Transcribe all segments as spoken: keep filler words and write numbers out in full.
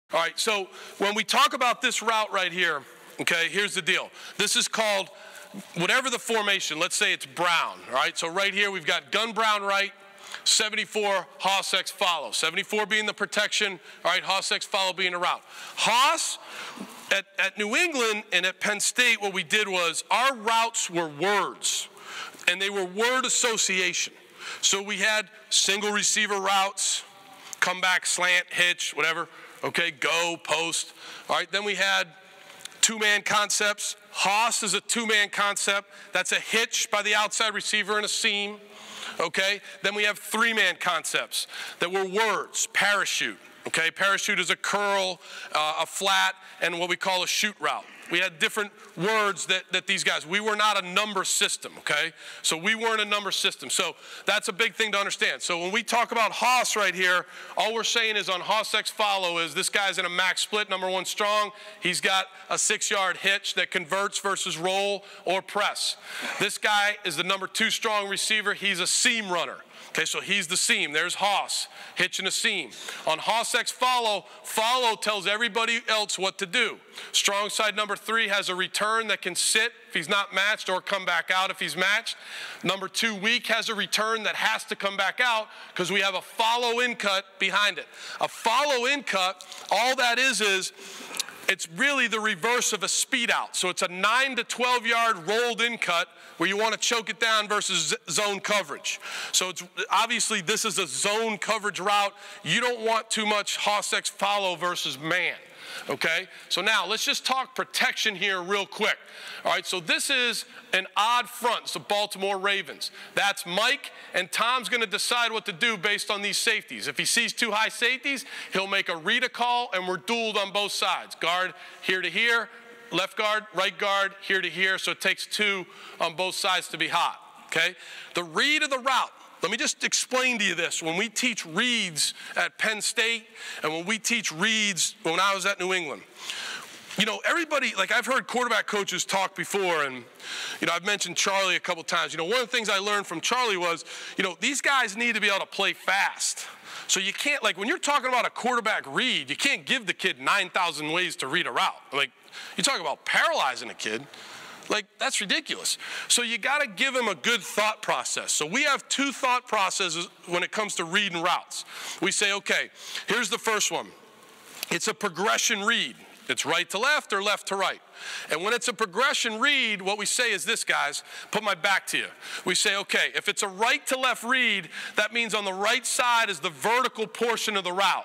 All right, so when we talk about this route right here, okay, here's the deal. This is called, whatever the formation, let's say it's Brown, all right? So right here we've got gun Brown right, seventy-four Hoss X follow. seventy-four being the protection, all right, Hoss X follow being the route. Hoss, at, at New England and at Penn State, what we did was our routes were words, and they were word association. So we had single receiver routes, comeback, slant, hitch, whatever. Okay, go, post. All right, then we had two-man concepts. Hoss is a two-man concept. That's a hitch by the outside receiver and a seam. Okay, then we have three-man concepts that were words. Parachute. Okay, parachute is a curl, uh, a flat, and what we call a shoot route. We had different words that, that these guys, we were not a number system, okay? So we weren't a number system. So that's a big thing to understand. So when we talk about Hoss right here, all we're saying is on Hoss X follow is this guy's in a max split, number one strong. He's got a six-yard hitch that converts versus roll or press. This guy is the number two strong receiver. He's a seam runner. Okay, so he's the seam. There's Hoss, hitching a seam. On Hoss X follow, follow tells everybody else what to do. Strong side number three has a return that can sit if he's not matched or come back out if he's matched. Number two weak has a return that has to come back out because we have a follow in cut behind it. A follow in cut, all that is is it's really the reverse of a speed out. So it's a nine to twelve yard rolled in cut where you want to choke it down versus zone coverage. So it's obviously this is a zone coverage route. You don't want too much Hoss X follow versus man. Okay, so now let's just talk protection here real quick. All right, so this is an odd front. It's the Baltimore Ravens. That's Mike, and Tom's going to decide what to do based on these safeties. If he sees two high safeties, he'll make a read a call, and we're dueled on both sides. Guard here to here, left guard, right guard, here to here, so it takes two on both sides to be hot. Okay, the read of the route. Let me just explain to you this. When we teach reads at Penn State and when we teach reads when I was at New England, you know, everybody, like I've heard quarterback coaches talk before, and, you know, I've mentioned Charlie a couple times. You know, one of the things I learned from Charlie was, you know, these guys need to be able to play fast. So you can't, like when you're talking about a quarterback read, you can't give the kid nine thousand ways to read a route. Like, you talk about paralyzing a kid. Like, that's ridiculous. So you got to give him a good thought process. So we have two thought processes when it comes to reading routes. We say, okay, here's the first one. It's a progression read. It's right to left or left to right. And when it's a progression read, what we say is this, guys, put my back to you. We say, okay, if it's a right to left read, that means on the right side is the vertical portion of the route.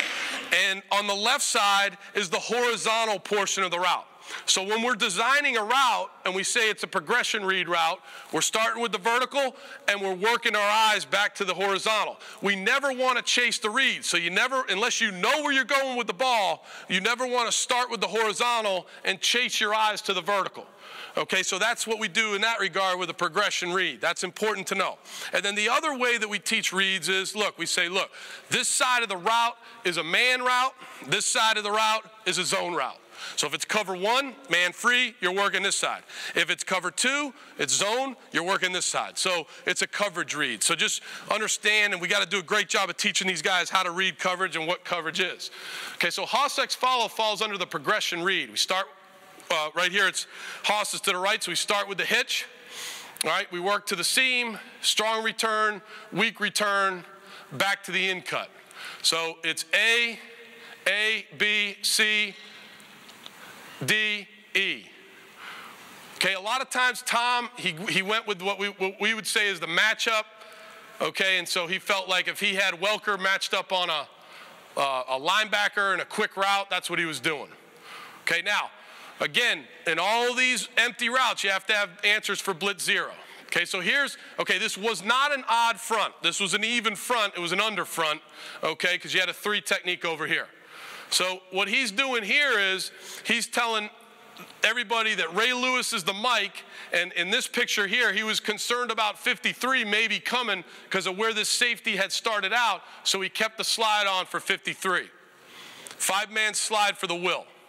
And on the left side is the horizontal portion of the route. So when we're designing a route and we say it's a progression read route, we're starting with the vertical and we're working our eyes back to the horizontal. We never want to chase the read. So you never, unless you know where you're going with the ball, you never want to start with the horizontal and chase your eyes to the vertical. Okay, so that's what we do in that regard with a progression read. That's important to know. And then the other way that we teach reads is, look, we say, look, this side of the route is a man route. This side of the route is a zone route. So if it's cover one, man free, you're working this side. If it's cover two, it's zone, you're working this side. So it's a coverage read. So just understand, and we got to do a great job of teaching these guys how to read coverage and what coverage is. Okay, so Hoss X follow falls under the progression read. We start uh, right here, it's Hoss is to the right, so we start with the hitch. All right, we work to the seam, strong return, weak return, back to the in cut. So it's A, A, B, C, D, E. Okay, a lot of times Tom, he, he went with what we, what we would say is the matchup, okay, and so he felt like if he had Welker matched up on a, uh, a linebacker and a quick route, that's what he was doing. Okay, now, again, in all these empty routes, you have to have answers for blitz zero. Okay, so here's, okay, this was not an odd front. This was an even front. It was an under front, okay, because you had a three technique over here. So what he's doing here is he's telling everybody that Ray Lewis is the Mike, and in this picture here, he was concerned about fifty-three maybe coming because of where this safety had started out, so he kept the slide on for fifty-three. Five-man slide for the will.